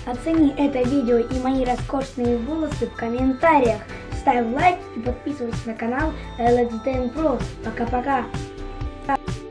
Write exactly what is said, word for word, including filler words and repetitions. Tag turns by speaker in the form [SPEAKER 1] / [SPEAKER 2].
[SPEAKER 1] Оцени это видео и мои роскошные волосы в комментариях. Ставь лайк и подписывайся на канал Let's Dance Pro. Пока-пока.